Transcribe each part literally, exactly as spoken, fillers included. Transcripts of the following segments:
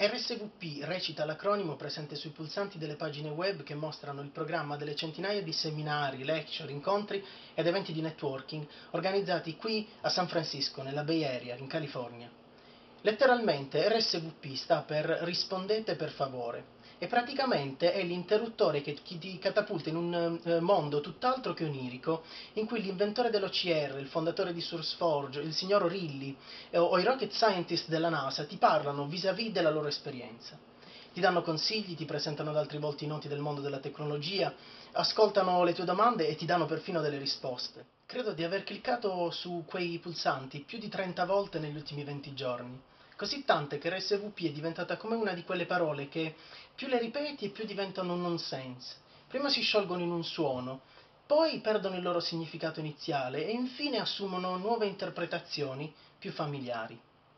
R S V P recita l'acronimo presente sui pulsanti delle pagine web che mostrano il programma delle centinaia di seminari, lecture, incontri ed eventi di networking organizzati qui a San Francisco, nella Bay Area, in California. Letteralmente R S V P sta per Rispondete per favore e praticamente è l'interruttore che ti catapulta in un eh, mondo tutt'altro che onirico in cui l'inventore dell'O C R, il fondatore di SourceForge, il signor O'Reilly eh, o i rocket scientist della NASA ti parlano vis-à-vis della loro esperienza. Ti danno consigli, ti presentano ad altri volti noti del mondo della tecnologia, ascoltano le tue domande e ti danno perfino delle risposte. Credo di aver cliccato su quei pulsanti più di trenta volte negli ultimi venti giorni. Così tante che R S V P è diventata come una di quelle parole che più le ripeti e più diventano nonsense. Prima si sciolgono in un suono, poi perdono il loro significato iniziale e infine assumono nuove interpretazioni più familiari.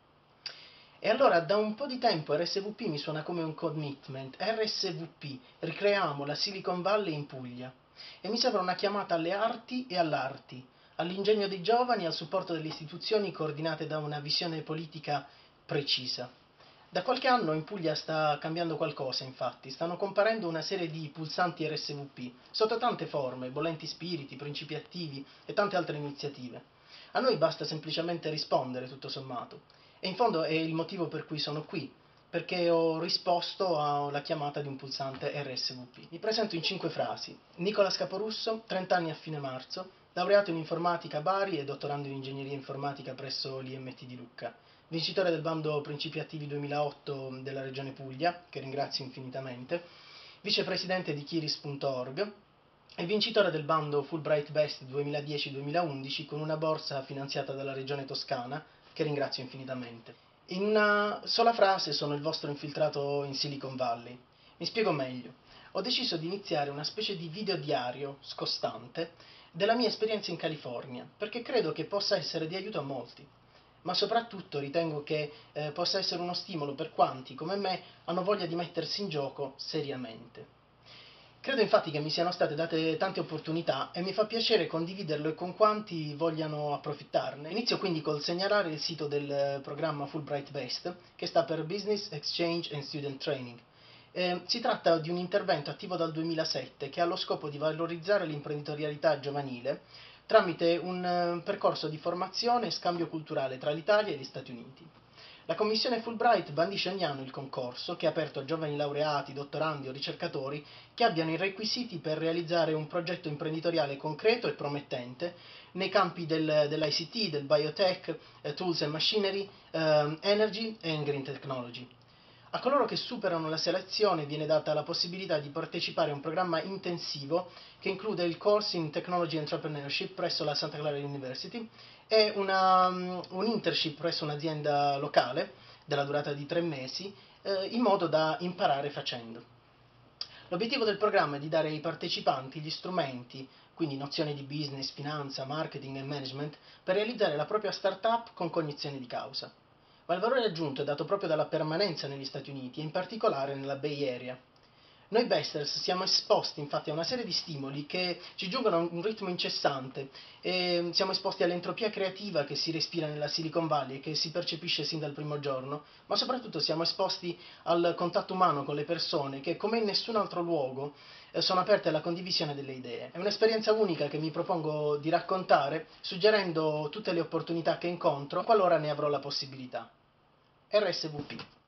E allora da un po' di tempo R S V P mi suona come un commitment, R S V P, ricreiamo la Silicon Valley in Puglia. E mi sembra una chiamata alle arti e all'arti, all'ingegno dei giovani e al supporto delle istituzioni coordinate da una visione politica precisa. Da qualche anno in Puglia sta cambiando qualcosa, infatti, stanno comparendo una serie di pulsanti R S V P, sotto tante forme, bollenti spiriti, principi attivi e tante altre iniziative. A noi basta semplicemente rispondere, tutto sommato. E in fondo è il motivo per cui sono qui, perché ho risposto alla chiamata di un pulsante R S V P. Mi presento in cinque frasi. Nicola Scaporusso, trenta anni a fine marzo, laureato in informatica a Bari e dottorando in ingegneria informatica presso l'I M T di Lucca. Vincitore del bando Principi Attivi duemilaotto della Regione Puglia, che ringrazio infinitamente, vicepresidente di Chiris punto org e vincitore del bando Fulbright Best duemiladieci duemilaundici con una borsa finanziata dalla Regione Toscana, che ringrazio infinitamente. In una sola frase sono il vostro infiltrato in Silicon Valley. Mi spiego meglio. Ho deciso di iniziare una specie di videodiario scostante della mia esperienza in California, perché credo che possa essere di aiuto a molti. Ma soprattutto ritengo che eh, possa essere uno stimolo per quanti, come me, hanno voglia di mettersi in gioco seriamente. Credo infatti che mi siano state date tante opportunità e mi fa piacere condividerlo e con quanti vogliano approfittarne. Inizio quindi col segnalare il sito del programma Fulbright Best, che sta per Business, Exchange and Student Training. Eh, si tratta di un intervento attivo dal duemilasette che ha lo scopo di valorizzare l'imprenditorialità giovanile tramite un eh, percorso di formazione e scambio culturale tra l'Italia e gli Stati Uniti. La commissione Fulbright bandisce ogni anno il concorso, che è aperto a giovani laureati, dottorandi o ricercatori che abbiano i requisiti per realizzare un progetto imprenditoriale concreto e promettente nei campi del, dell'I C T, del biotech, eh, tools and machinery, eh, energy e green technology. A coloro che superano la selezione viene data la possibilità di partecipare a un programma intensivo che include il Course in Technology Entrepreneurship presso la Santa Clara University e una, um, un internship presso un'azienda locale della durata di tre mesi eh, in modo da imparare facendo. L'obiettivo del programma è di dare ai partecipanti gli strumenti, quindi nozioni di business, finanza, marketing e management, per realizzare la propria startup con cognizione di causa. Ma il valore aggiunto è dato proprio dalla permanenza negli Stati Uniti e in particolare nella Bay Area. Noi Besters siamo esposti infatti a una serie di stimoli che ci giungono a un ritmo incessante e siamo esposti all'entropia creativa che si respira nella Silicon Valley e che si percepisce sin dal primo giorno, ma soprattutto siamo esposti al contatto umano con le persone che, come in nessun altro luogo, sono aperte alla condivisione delle idee. È un'esperienza unica che mi propongo di raccontare, suggerendo tutte le opportunità che incontro qualora ne avrò la possibilità. R S V P